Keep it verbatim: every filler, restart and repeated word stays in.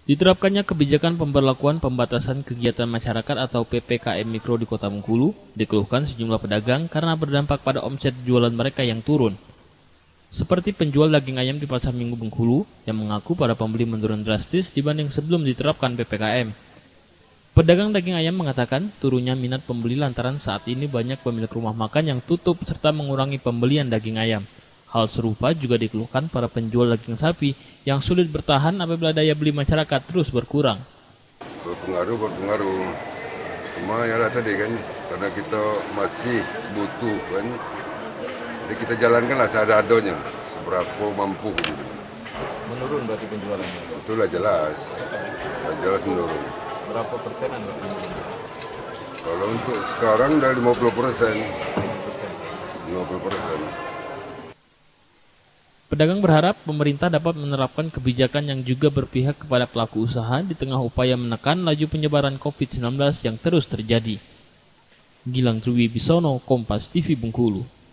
Diterapkannya kebijakan pemberlakuan pembatasan kegiatan masyarakat atau P P K M Mikro di Kota Bengkulu dikeluhkan sejumlah pedagang karena berdampak pada omset jualan mereka yang turun. Seperti penjual daging ayam di Pasar Minggu Bengkulu yang mengaku para pembeli menurun drastis dibanding sebelum diterapkan P P K M. Pedagang daging ayam mengatakan turunnya minat pembeli lantaran saat ini banyak pemilik rumah makan yang tutup serta mengurangi pembelian daging ayam. Hal serupa juga dikeluhkan para penjual daging sapi yang sulit bertahan apabila daya beli masyarakat terus berkurang. Berpengaruh, berpengaruh. Cuma ya lah tadi kan, karena kita masih butuh kan, jadi kita jalankanlah seadanya, seberapa mampu. Gitu. Menurun berarti penjualannya? Itulah jelas, jelas menurun. Berapa persenan berarti? Kalau untuk sekarang dari lima puluh persen. lima puluh persen. Pedagang berharap pemerintah dapat menerapkan kebijakan yang juga berpihak kepada pelaku usaha di tengah upaya menekan laju penyebaran covid sembilan belas yang terus terjadi. Gilang Triwibisono, Kompas T V Bengkulu.